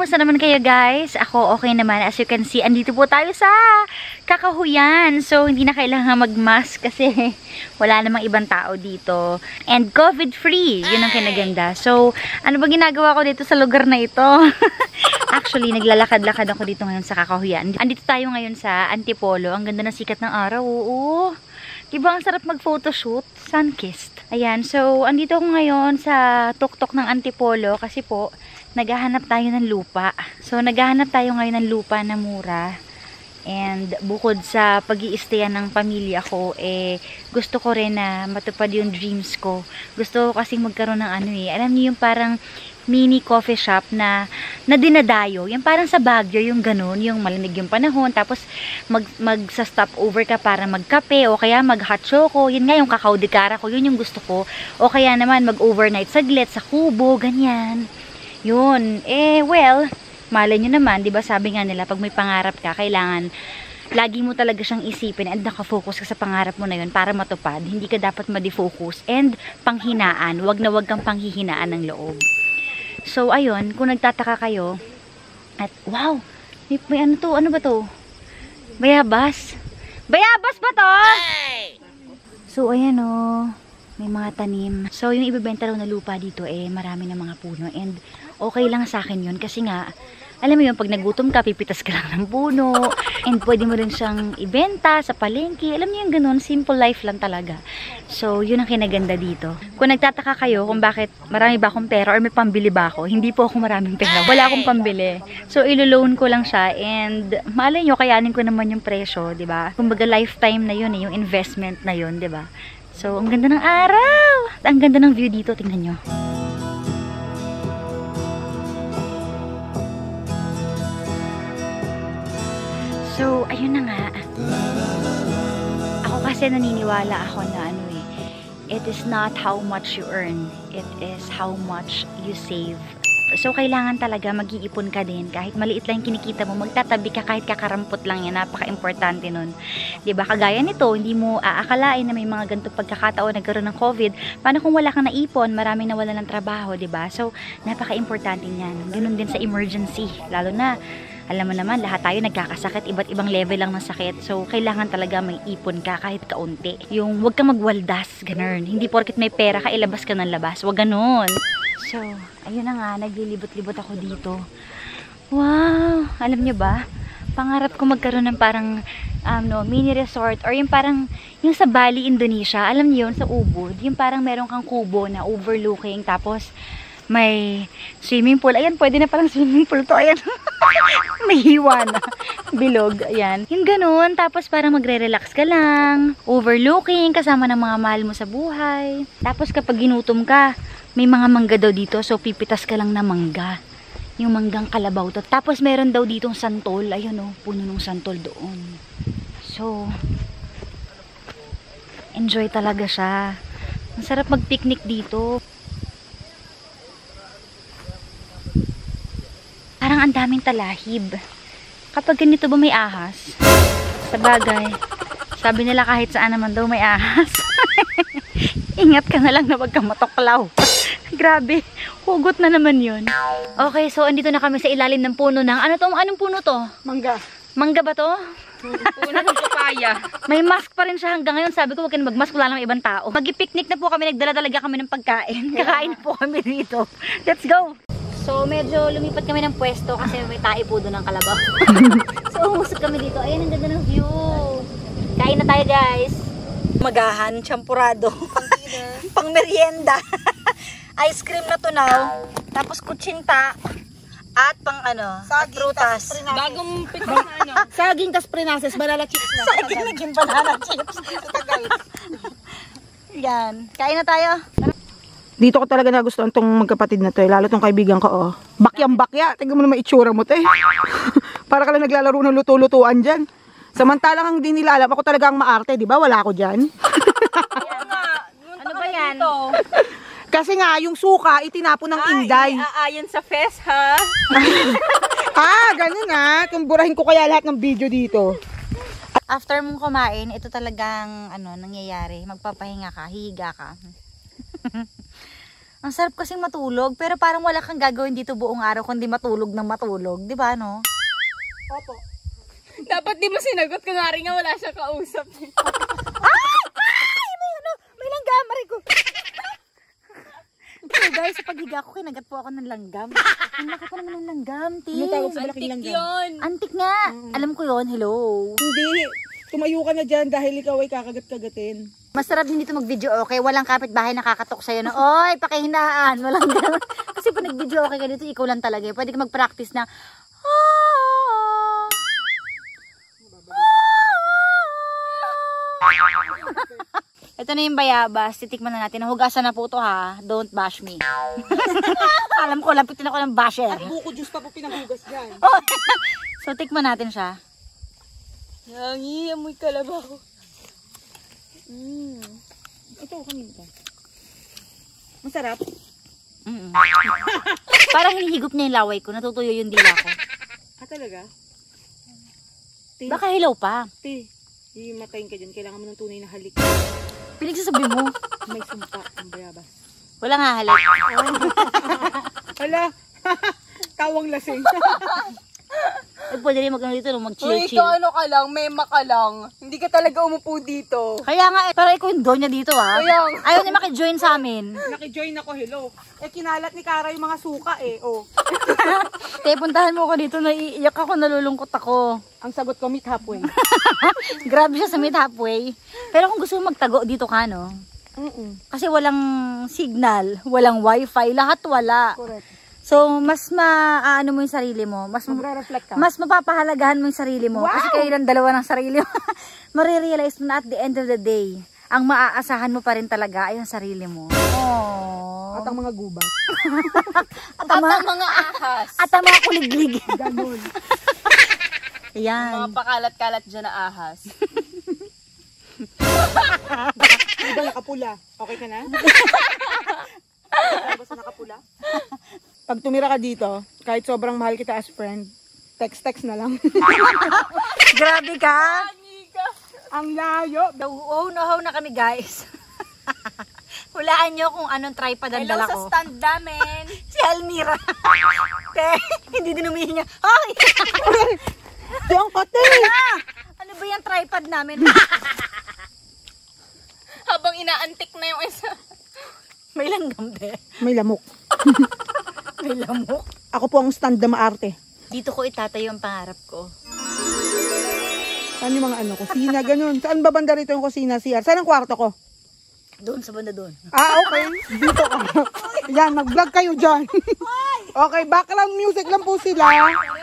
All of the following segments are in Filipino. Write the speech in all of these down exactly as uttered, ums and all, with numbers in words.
Kamusta naman kayo guys? Ako okay naman. As you can see, andito po tayo sa Kakahuyan. So, hindi na kailangan mag-mask kasi wala namang ibang tao dito. And COVID-free. Yun ang kinaganda. So, ano ba ginagawa ko dito sa lugar na ito? Actually, naglalakad-lakad ako dito ngayon sa Kakahuyan. Andito tayo ngayon sa Antipolo. Ang ganda ng sikat ng araw. Oo. Diba ang sarap mag-photoshoot? Sun-kissed. Ayan. So, andito ako ngayon sa tuktok ng Antipolo kasi po, naghahanap tayo ng lupa. So, naghahanap tayo ngayon ng lupa na mura. And, bukod sa pag-i-stayan ng pamilya ko, eh, gusto ko rin na matupad yung dreams ko. Gusto ko kasing magkaroon ng ano eh. Alam niyo yung parang mini coffee shop na, na dinadayo. Yung parang sa Baguio, yung ganun, yung malamig yung panahon. Tapos, mag, mag sa stop over ka para magkape o kaya mag hot choco. Yun nga yung kakao de cara ko. Yun yung gusto ko. O kaya naman, mag overnight saglit sa kubo, ganyan. Yun, eh, well, malay nyo naman, di ba sabi nga nila, pag may pangarap ka, kailangan, lagi mo talaga siyang isipin and nakafocus ka sa pangarap mo na yun para matupad. Hindi ka dapat ma-defocus and panghinaan. Wag na wag kang panghihinaan ng loob. So, ayun, kung nagtataka kayo, at, wow, may, may ano to, ano ba to? Bayabas. Bayabas ba to? Hey! So, ayan o. Oh. May mga tanim. So, yung ibibenta daw na lupa dito, eh, marami na mga puno. And, okay lang sa akin yun. Kasi nga, alam mo yun, pag nagutom ka, pipitas ka lang ng puno. And, pwede mo rin siyang ibenta sa palengke. Alam niyo yung ganun, simple life lang talaga. So, yun ang kinaganda dito. Kung nagtataka kayo kung bakit marami ba akong pera or may pambili ba ako, hindi po ako maraming pera. Wala akong pambili. So, ilo-loan ko lang siya. And, malay nyo, kayanin ko naman yung presyo, di ba? Kumbaga, lifetime na yun, eh, yung investment na yun, di ba? So, ang ganda ng araw! Ang ganda ng view dito, tingnan nyo. So, ayun na nga. Ako kasi naniniwala ako na ano eh, it is not how much you earn, it is how much you save. So, kailangan talaga mag-iipon ka din. Kahit maliit lang kinikita mo, magtatabi ka kahit kakarampot lang yan. Napaka-importante nun. Diba? Kagaya nito, hindi mo aakalain na may mga ganito pagkakataon nagkaroon ng COVID. Paano kung wala kang naipon, maraming nawala ng trabaho, diba? So, napaka-importante niyan. Ganun din sa emergency. Lalo na, alam mo naman, lahat tayo nagkakasakit. Iba't ibang level lang ng sakit. So, kailangan talaga may ipon ka kahit kaunti. Yung, wag kang magwaldas. Ganun. Hindi porket may pera ka, ilabas ka ng labas. Wag ganun. So, ayun na nga, naglilibot-libot ako dito. Wow! Alam nyo ba? Pangarap ko magkaroon ng parang um, no, mini resort or yung parang, yung sa Bali, Indonesia. Alam niyo yun, sa Ubud. Yung parang meron kang kubo na overlooking. Tapos, may swimming pool. Ayan, pwede na parang swimming pool to. Ayan. May hiwa na. Bilog. Ayan. Yung ganun. Tapos, parang magre-relax ka lang. Overlooking, kasama ng mga mahal mo sa buhay. Tapos, kapag ginutom ka, may mga mangga daw dito, so pipitas ka lang na mangga. Yung manggang kalabaw to. Tapos meron daw ditong santol. Ayun o, oh, puno ng santol doon. So, enjoy talaga siya. Ang sarap mag-picnic dito. Parang ang daming talahib. Kapag ganito ba may ahas? Sa bagay, sabi nila kahit saan naman daw may ahas. Ingat ka na lang na wag kang matuklaw. Grabe, hugot na naman yun. Okay, so andito na kami sa ilalim ng puno ng, ano to? Anong puno to? Mangga. Mangga ba to? Puno ng papaya. May mask pa rin siya hanggang ngayon. Sabi ko, wag ka na mag-mask, wala namang ibang tao. Mag-picnic na po kami, nagdala talaga kami ng pagkain. Kakain na po kami dito. Let's go! So, medyo lumipat kami ng pwesto kasi may tae po doon ng kalabaw. So, umusap kami dito. Ayan, ang ganda ng view. Kain na tayo, guys. Magahan, champurado. Pang merienda. Ice cream na tunaw, tapos kutsinta, at pang ano, at prutas. Bagong picnic na ano. Saging tas prinases, banana chips na. Saging naging banana chips. Yan. Kain na tayo. Dito ko talaga nagustuhan tong magkapatid na to eh. Lalo tong kaibigan ko oh. Bakyang bakya. Tingnan mo naman itsura mo to eh. Para ka lang naglalaro ng luto-lutuan dyan. Samantalang ang hindi nila alam, ako talaga ang maarte, di ba? Wala ako dyan. Ano ba yan? Kasi nga, yung suka, itinapon ng Inday. Ah, aayon sa fest, ha? Ah, ganun nga. Tumburahin ko kaya lahat ng video dito. After mong kumain, ito talagang ano, nangyayari. Magpapahinga ka, hihiga ka. Ang sarap kasing matulog, pero parang wala kang gagawin dito buong araw kundi matulog ng matulog. Di ba, no? Opo. Dapat di mo sinagot, kunwari nga wala siya kausap. Ay! Ay! May ano? May langgam, aray ko. So guys, sa paghiga ko, kinagat po ako ng langgam. Ang laki pa naman ng langgam, Tin. Ano tawag sa malaking Antik langgam? yun. Antik nga. Alam ko yon. Hello. Hindi. Tumayo ka na dyan dahil ikaw ay kakagat-kagatin. Masarap din dito mag-video okay. Walang kapitbahay nakakatok sa'yo na, oy, pakihinaan. Walang gano'n. Kasi pag nag-video okay ka dito, ikaw lang talaga. Pwede ka mag-practice na, ah, ito na yung bayabas. Titikman na natin. Hugasan na po ito ha. Don't bash me. Alam ko, lapitin ako ng basher. Buko juice pa po pinaghugas dyan. Oh. So, tikman natin siya. Yangi, amoy kalabaw. Mm. Ito, kanina ito. Masarap. Mm -mm. Parang hinihigop niya yung laway ko. Natutuyo yung dila ko. Ah, talaga? Te, Baka hilaw pa. te, himatayin ka dyan. Kailangan mo ng tunay na halik. Pinagsasabi mo. May sumpa ang bayabas. Wala nga halik. Hala, tawang lasing. Eh, pwede rin mag-ano dito, no? Uy, Mag-chill-chill. ikaw ano ka lang, mema ka lang. Hindi ka talaga umupo dito. Kaya nga, eh, pero ikaw yung donya dito, ha? Kaya nga. Ayaw niya makijoin sa amin. Nakijoin ako, hello. Eh, kinalat ni Kara yung mga suka eh, oh. Kaya puntahan mo ko dito, naiiyak ako, nalulungkot ako. Ang sagot ko, meet halfway. Grabe siya sa mid halfway. Pero kung gusto mo magtago, dito ka, no? Mm-mm. Kasi walang signal, walang wifi, lahat wala. Correct. So, mas maaano mo yung sarili mo. Mas, Magre-reflect ka. mas mapapahalagahan mo yung sarili mo. Wow! Kasi kayo lang dalawa ng sarili mo. Marirealize mo na at the end of the day, ang maaasahan mo pa rin talaga ay ang sarili mo. Aww. At ang mga gubat. At ang mga, mga ahas. at ang mga kuliglig. Ganon. Ayan. Mga pakalat-kalat dyan na ahas. Diba nakapula? Okay ka na? Basta nakapula? Pag tumira ka dito, kahit sobrang mahal kita as friend, text-text na lang. Grabe ka. Ang layo. Oh, no, na kami guys. Hulaan nyo kung anong tripod ang Hello dala sa ko. stand namin. Si Almira. Te, hindi din umihinga. Ay! Diyan ka, te! Ah! Ano ba yung tripod namin? Habang inaantik na yung isa. May langgam, te. May lamok. May lamok. Ako po ang stand na maarte. Dito ko itatayo ang pangarap ko. Saan yung mga ano, kusina, ganun. Saan ba banda rito yung kusina, C R? Saan ang kwarto ko? Doon sa banda doon. Ah, okay. Dito ka. Yan, mag-vlog kayo dyan. Okay, background music lang po sila.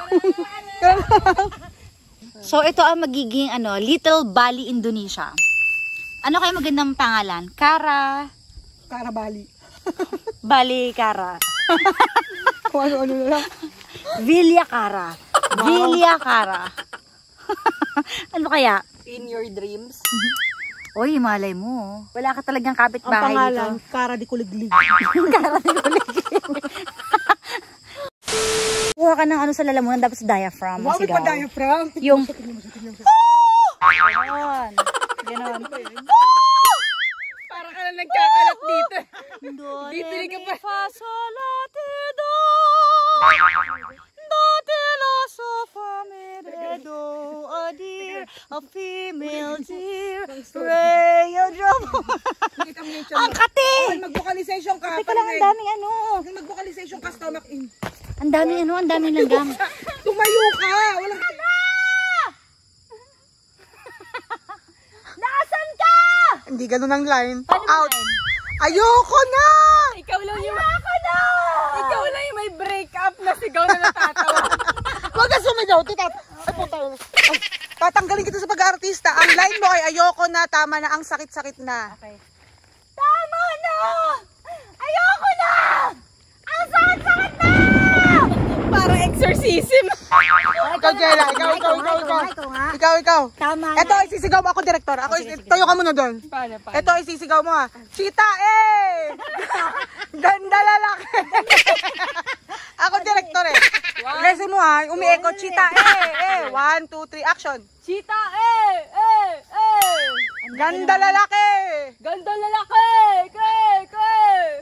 So, ito ang magiging ano, Little Bali, Indonesia. Ano kayo magandang pangalan? Kara, Karabali. Bali Kara. Kung ano-ano na lang. Villa Kara. Villa Kara. Ano kaya? In your dreams. Oy, malay mo. Wala ka talagang Ang kapitbahay pangalan, dito. Kara di Kuliglig. Kara di kuliglig. Kuha ka ng ano sa lalamunan, dapat sa diaphragm. Wow, may masigaw. pa-diaphragm. Yung... Ganon. Ganon. Parang ka na nagkakalat dito. Do, Bibili ka pa. fa, sol, la, ti, do. Do, ti, la, so, fa, mi, re, do. A deer, a female deer. Ray, a drum. Nakita mo yung tiyan Ang mo. kati! Ay, mag-vocalization ka. Teka lang, ang daming ano. Mag-vocalization ka, stomach in. Ang daming ano, ang daming langgam. Tumayo ka. Walang... Nasaan ka? Hindi ganun ang line. Paano Out. ba yun? Ayoko na! Ikaw lang yung... Ako na! Ikaw lang yung may break up na sigaw na natatawa. Huwag ka sumigaw. Titat. Ay, puta. Ay, tatanggalin kita sa pag-aartista. Ang line mo ay ayoko na. Tama na. Ang sakit-sakit na. Okay. Tama na! Ayoko na! Ang sakit-sakit na! Para exorcism. Ikaw, Jella. Ikaw, ikaw, ikaw, ikaw. Ikaw, ikaw. Tama Ito ay sisigaw mo. Ako, director. Ako, sige, sige. tayo ka muna doon. Paano, paano? Ito ay sisigaw mo ha. Chita eh! Ganda lalaki. Ako, director eh. Kasi mo ha, umi-echo. Chita eh, eh. One, two, three, action. Chita, eh! Eh! Eh! Ganda lalaki. Ganda lalaki! Kay! Kay!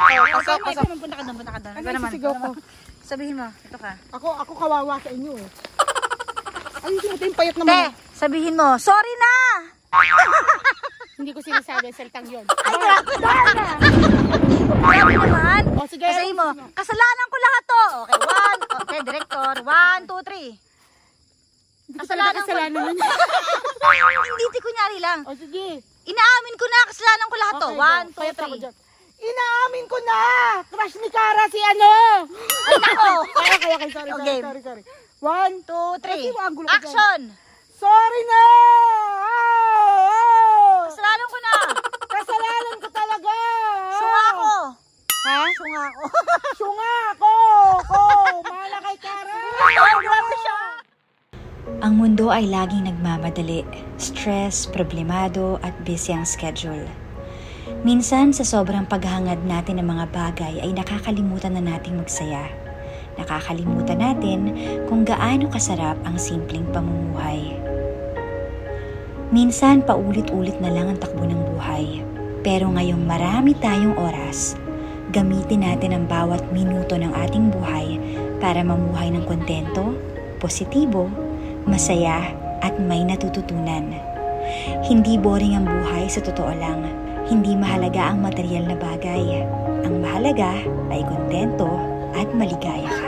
pasok, pasok. Punta ka doon, punta ka doon. Ano Ikaw naman. sisigaw ko? Sabihin mo, ito ka. Ako, ako kawawa sa inyo eh. Ayusin mo ito yung payat Te, naman. sabihin mo, sorry na! Hindi ko sinasabi ang salitang yun. Ay, grabe na! Grabe naman. O, sige. Sabihin mo, kasalanan ko lahat to. Okay, one, okay, director, one, two, three. Kasalanan ko. Kasalanan nun. Hindi, di kunyari lang. O, sige. Inaamin ko na, kasalanan ko lahat to. Okay, One, go. two, Payat ako three. dyan. Inaamin ko na! Crush ni Cara si ano! Ay, nako! Okay, okay, okay. Sorry, sorry, Okay. sorry, sorry. One, Two, three. Kasi mo, ang gulo ko dyan. Action! sorry na! Oh, oh. Kasalanan ko na. Kasalanan ko talaga! Sunga ako. Ha? Sunga ako. Sunga ako! Ko! Mahala kay Cara! Grabe siya. Ang mundo ay laging nagmamadali, stress, problemado at busy ang schedule. Minsan sa sobrang paghangad natin ng mga bagay ay nakakalimutan na nating magsaya. Nakakalimutan natin kung gaano kasarap ang simpleng pamumuhay. Minsan paulit-ulit na lang ang takbo ng buhay. Pero ngayong marami tayong oras, gamitin natin ang bawat minuto ng ating buhay para mamuhay ng kontento, positibo, masaya at may natututunan. Hindi boring ang buhay sa totoo lang. Hindi mahalaga ang material na bagay. Ang mahalaga ay kontento at maligaya ka.